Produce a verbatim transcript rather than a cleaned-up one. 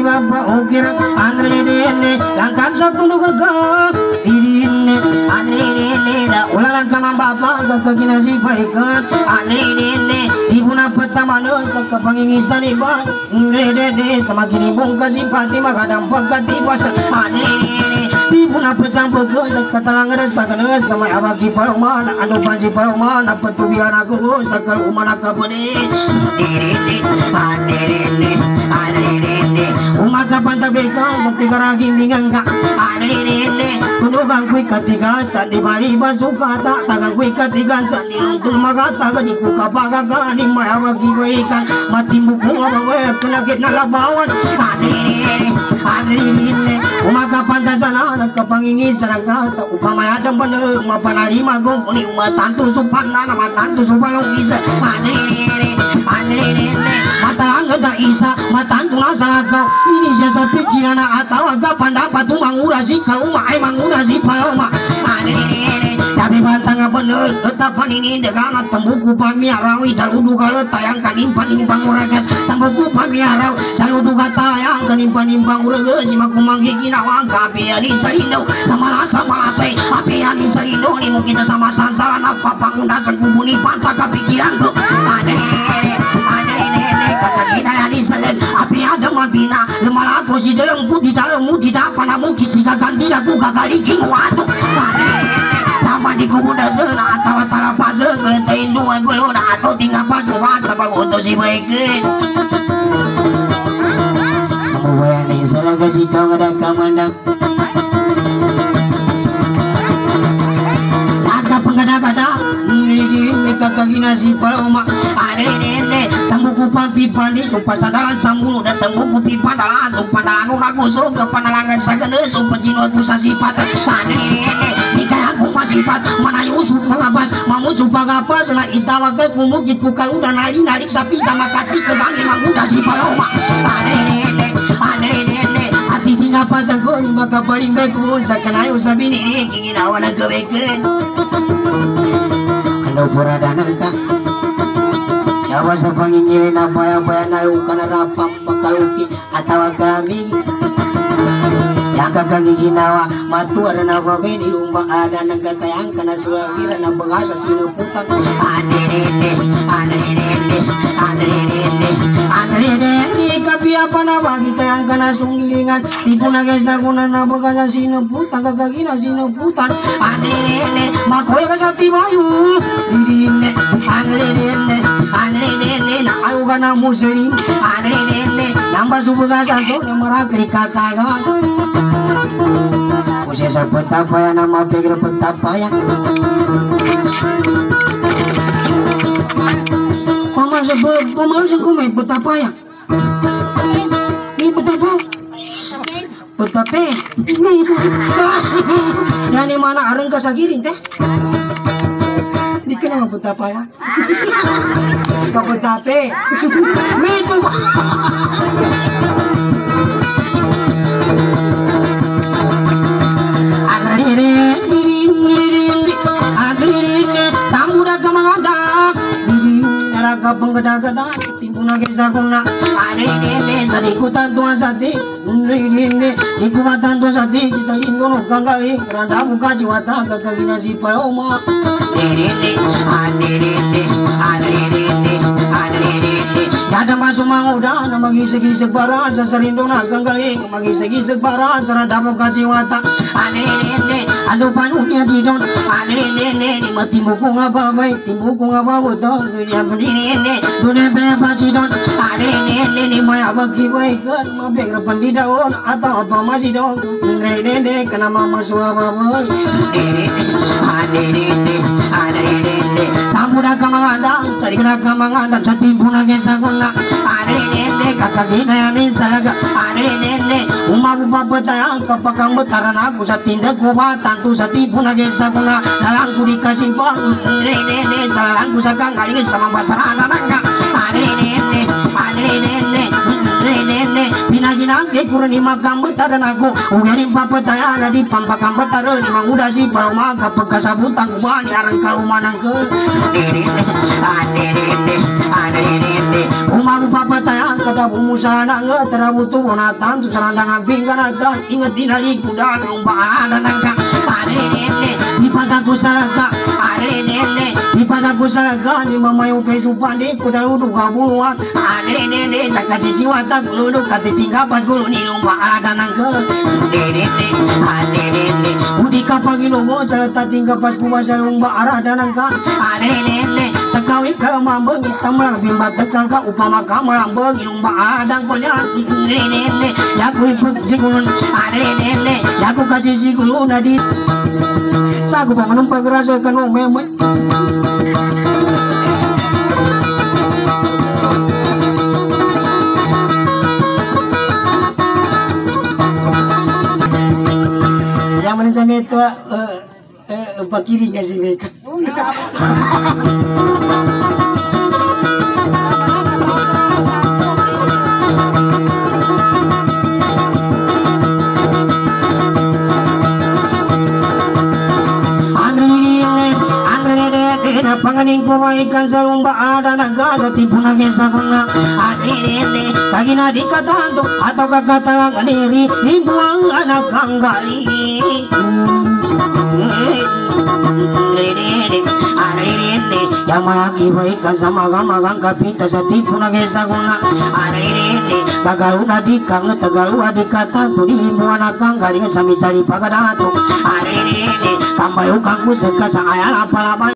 si bapa ukir andre dene langkam satu nugaga irine andre dene da ulang kama bapa gagagina si baikan andre dene ibu na petamano sakapangingisan iba andre dene semakin ibung kasih pati magadang pagkati puasa andre dene ibu na pesang pagod katalang rasa kana sama abagi palomana anu panji palomana petubilan aku sakal umana kapane direne direne direne umaga pantabeka ketika raging dingangka direne tunugang kui ketika sandi bali basuka tak tagang kui ketika sandi luntul magata gadi kuka pagaga ni maya bagi baikan mati buku abawe kena kena labawan direne direne umaga pantasana kepangingi serangga upamaya ada bener mapanari magung uni umat tantu supana nama tantu supalong isa aneh aneh mata angga isa matantu nasa kau ini siasa pikiran atau agak pendapat tu mangurasi kalau mah mangurasi paloma aneh tapi bantang bener tetapan ini dengan tembuku pamiarawi daludu kalau tayangkan impan impang uragas tembuku pamiaraw daludu tayang kan impan impang uragas simak kumanggi kinawang kapiani salino malasa malasai apiani salino ni mungkin sama sansaran apa pangunda sengkubuni pantak kepikiran bu aneh aneh kata kita yang disalet api ada mabina lemah aku si dalamku di dalammu di dapanamu kisika ganti aku gagali king watu sama di kubu dasana atau tala pase keletain dua guluna atau tinggal pas puasa bang untuk si baikin kamu bayani salah kasih kau ada kamandang kada-kada ini kakagina si paloma adene tambuku pampipan di sumpah sadalan sambulu dan tambuku pipan dalam sumpah danu ragu suruh ke panalangan sagene sumpah jinot musa sifat adene nikah aku masifat mana yusuf mengabas mamu sumpah ngapas lah itawake kumukit kukal udah nari-nari sapi sama kaki kebangi mamuda si paloma adene adene hati tinggal pasang koni maka paling bekun sakanayo sabi ni kinginawa na gaweken ando pura danangka siapa sa pangingilin na baya-baya na luka na rapang makaluki atawa kami yang kakagiginawa matuwa na pabini lumba ada nagkakayang ka na suwagira na bagasa sinuputan adirene adirene adirene adirene kapi apa na bagi kayang ka na sunggilingan di punagesa kuna na bagasa sinuputan kakagina sinuputan adirene makoy ka sa tibayu dirine adirene adirene na ayo ka na muslim adirene nambah subagasa ko na marakli katagan usia sa petapaya nama pikir petapaya paman sebab paman sekumai petapaya ini petapa petape yang mana areng kasagirin teh dikenal petapaya ka petape itu penggeda-geda timpuna kisah kuna adene sadikutan tuan sati rine dikubatan tuan sati kisalin kono kanggali keranda muka jiwata kakagina si paloma adene adene adene adene ada masuk manguda na magisig-isig para sa sarindo na kanggali magisig-isig para sa randa muka jiwata adene ado panunya di don adene ni matimu ko nga babay timu ko nga babutong dunia berdiri dunia bebas don adene ni maya bagi baikan mabek repan di daun atau apa masih dong adene kena mama suara boy adene adene tamu dah kamangadang cari kena kamangadang satimpuna gesa kuna adene kakagina yang salaga adene umma bupa petayang kapakang betaran aku satindak kuba tantu satipuna gesa kuna dalangku dikasih pang adene salangku sakang kali sama basarana nangka adene adene adene pinagina ke kurani makam betaran aku ugari papa tayana di pampakam betaran manguda si paloma kapakasabutan umani arang kalumanang ke adene adene adene umma bupa petayang Prabu Musana ngeterabu tu bonatan tu sarandangan pingganatan inget dinali kuda lumba nangka are nene di pasaku salaka are nene di pasaku salaka di mamayu pesu pandi kuda ludu kabuluan are nene sakasi siwata ludu kati tinggapan gulu ni lumba nangka nene are nene udi kapagi logo salata tinggapan kubasa lumba arada nangka are nene takawi kalamambeng hitam lang bimba tekangka upama kamalambeng lumba adang konya nene yaku ipek sigulun are nene yaku kasih sigulun nadi saku pa menumpang rasa kanu meme yang mana sampai itu bakiri kasih mereka panganing kumaikan sa lumba ada naga sa tipuna kesa kuna adirene kagina dikatanto atau kakatalang diri ibu ang anak kanggali adirene yang malaki baikan sa magang-magang kapita sa tipuna kesa kuna adirene kagaluna dikang tagalua dikatanto di ibu anak kanggali sa misali pagadato adirene kambayukang kusaka sa ayala palabay